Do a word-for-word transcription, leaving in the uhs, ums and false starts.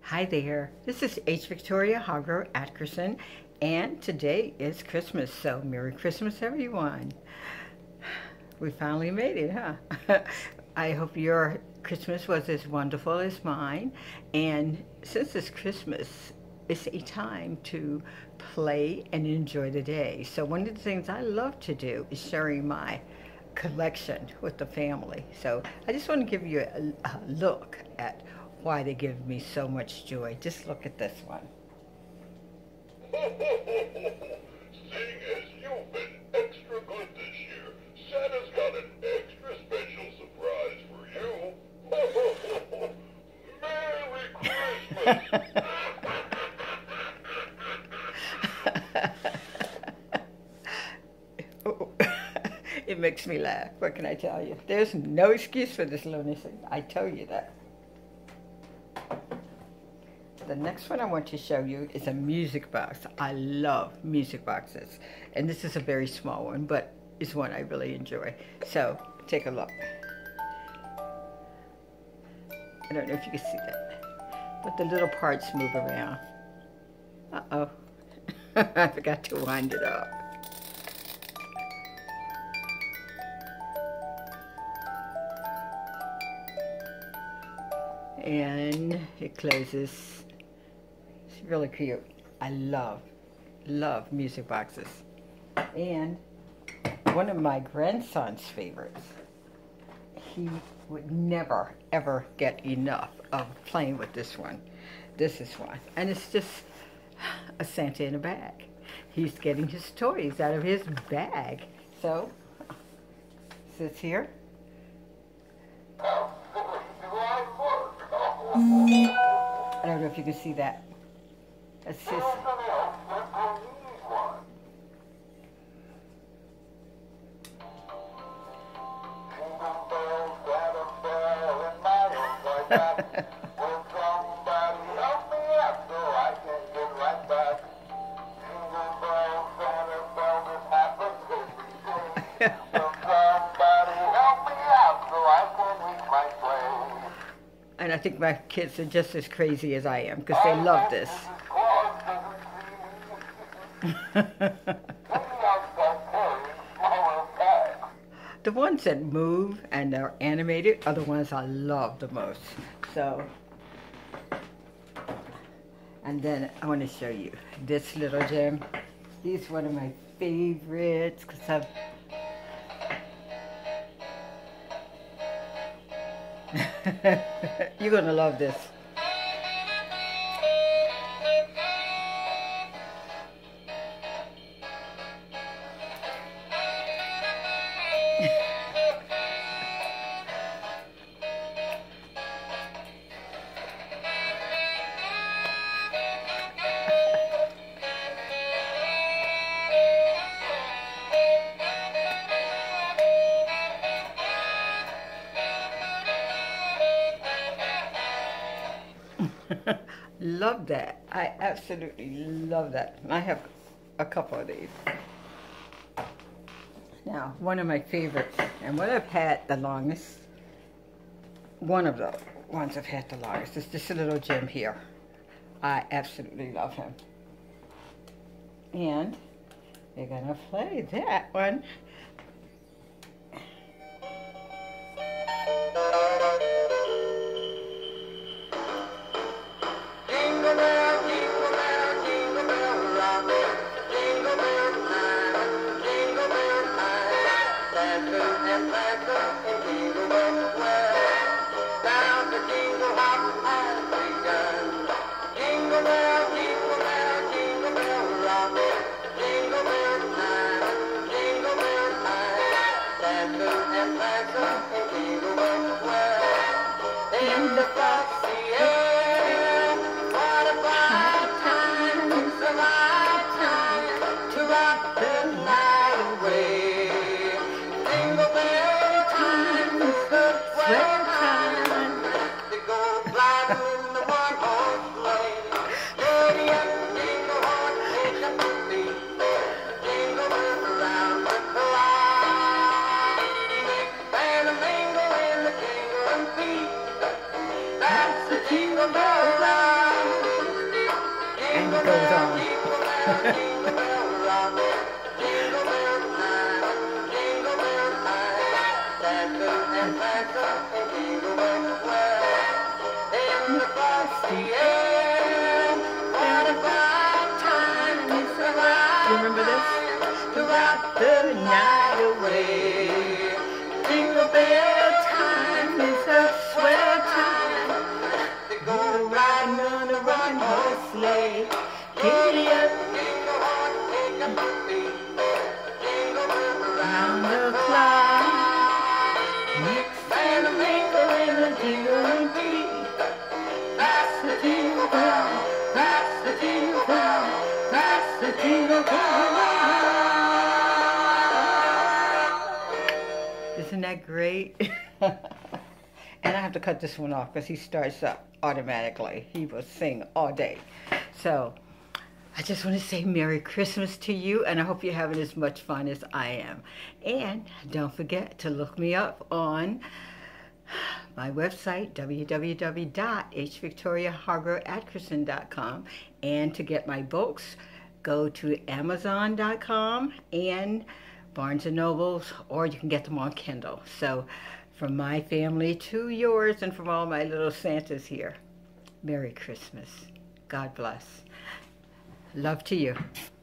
Hi there, this is H. Victoria Hargrove Atkerson, and today is Christmas, so Merry Christmas, everyone. We finally made it, huh? I hope your Christmas was as wonderful as mine, and since it's Christmas, it's a time to play and enjoy the day. So one of the things I love to do is sharing my collection with the family. So I just want to give you a, a look at why they give me so much joy. Just look at this one. Seeing as you've been extra good this year, Santa's got an extra special surprise for you. Merry Christmas! It makes me laugh. What can I tell you? There's no excuse for this lunacy. I tell you that. The next one I want to show you is a music box. I love music boxes. And this is a very small one, but it's one I really enjoy. So, take a look. I don't know if you can see that, but the little parts move around. Uh-oh. I forgot to wind it up. And it closes. It's really cute. I love, love music boxes. And one of my grandson's favorites, he would never, ever get enough of playing with this one. This is one. And it's just a Santa in a bag. He's getting his toys out of his bag. So, sits here. I don't know if you can see that. That's his. And I think my kids are just as crazy as I am because they love this. The ones that move and are animated are the ones I love the most. So, and then I want to show you this little gem. He's one of my favorites because I've You're gonna love this. Love that. I absolutely love that. I have a couple of these. Now, one of my favorites, and what I've had the longest, one of the ones I've had the longest, is this little gem here. I absolutely love him. And we're gonna play that one. Remember this? To rock the night away. Jingle bell time is a swell time. Go riding on a rocking horse sleigh. Giddy up, round the clock. Mix and a wrinkle in the jingling beat. Pass the jingle bell, pass the jingle bell, pass the jingle bell. Isn't that great? And I have to cut this one off because he starts up automatically. He will sing all day. So I just want to say Merry Christmas to you, and I hope you're having as much fun as I am. And don't forget to look me up on my website, w w w dot h victoria hargrove atkerson dot com. And to get my books, go to amazon dot com and Barnes and Nobles, or you can get them on Kindle. So from my family to yours, and from all my little Santas here, Merry Christmas. God bless. Love to you.